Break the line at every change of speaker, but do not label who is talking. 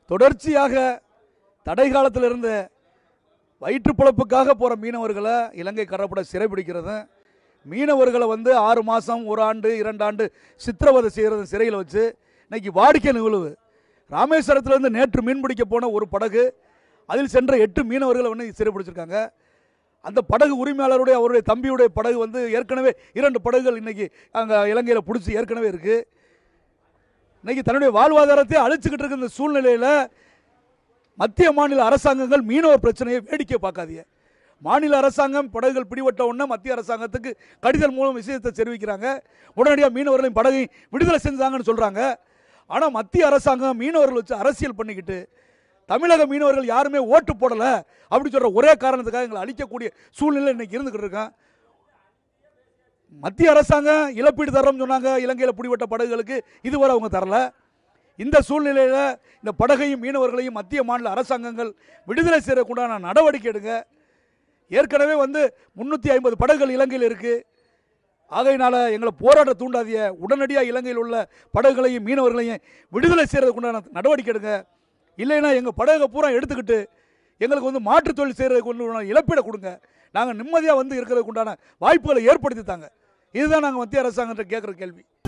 தொடர்ச்சியாக தடை காலத்தில் இருந்த வயிற்று பிழப்புக்காக போகிற மீனவர்களை இலங்கை கடற்படை சிறைபிடிக்கிறது, மீனவர்களை 6 மாதம் 1 ஆண்டு 2 ஆண்டு சித்திரவதை செய்கிறது சிறையில் வச்சு இன்னைக்கு வாடிக்கை நிகழ்வு. ராமேஸ்வரத்திலிருந்து நேற்று மீன்பிடிக்க போன ஒரு படகு, அதில் சென்ற 8 மீனவர்களை சிறைப்பிடிச்சிருக்காங்க. அந்த படகு உரிமையாளருடைய அவருடைய தம்பியுடைய படகு ஏற்கனவே 2 படகுகள் இன்னைக்கு அங்கே இலங்கையில் பிடிச்சி ஏற்கனவே இருக்குது. இன்னைக்கு தன்னுடைய வாழ்வாதாரத்தை அழிச்சுக்கிட்டு இருக்க இந்த சூழ்நிலையில் மத்திய மாநில அரசாங்கங்கள் மீனவர் பிரச்சனையை வேடிக்கை பார்க்காதீங்க. மாநில அரசாங்கம் படகுகள் பிடிபட்ட உடனே மத்திய அரசாங்கத்துக்கு கடிதம் மூலம் விஷயத்தை தெரிவிக்கிறாங்க. உடனடியாக மீனவர்களின் படகை விடுதலை செஞ்சாங்கன்னு சொல்கிறாங்க. ஆனால் மத்திய அரசாங்கம் மீனவர்கள் வச்சு அரசியல் பண்ணிக்கிட்டு தமிழக மீனவர்கள் யாருமே ஓட்டு போடலை அப்படி சொல்கிற ஒரே காரணத்துக்காக எங்களை அழிக்கக்கூடிய சூழ்நிலை இன்னைக்கு இருந்துக்கிட்டு இருக்கான். மத்திய அரசாங்கம் இழப்பீடு தரோம்னு சொன்னாங்க இலங்கையில் பிடிபட்ட படகுகளுக்கு, இதுவரை அவங்க தரல. இந்த சூழ்நிலையில் இந்த படகையும் மீனவர்களையும் மத்திய மாநில அரசாங்கங்கள் விடுதலை செய்யறதுக்குண்டான நடவடிக்கை எடுங்க. ஏற்கனவே 350 படகுகள் இலங்கையில் இருக்குது. ஆகையினால எங்களை போராட்ட தூண்டாதிய, உடனடியாக இலங்கையில் உள்ள படகுகளையும் மீனவர்களையும் விடுதலை செய்யறதுக்குண்டான நடவடிக்கை எடுங்க. இல்லைன்னா எங்கள் படகை பூரா எடுத்துக்கிட்டு எங்களுக்கு மாற்றுத் தொழில் செய்கிறதுக்கு இழப்பீடை கொடுங்க. நாங்கள் நிம்மதியாக இருக்கிறதுக்கு உண்டான வாய்ப்புகளை ஏற்படுத்தி தாங்க. இதுதான் நாங்கள் மத்திய அரசாங்கத்தை கேட்குற கேள்வி.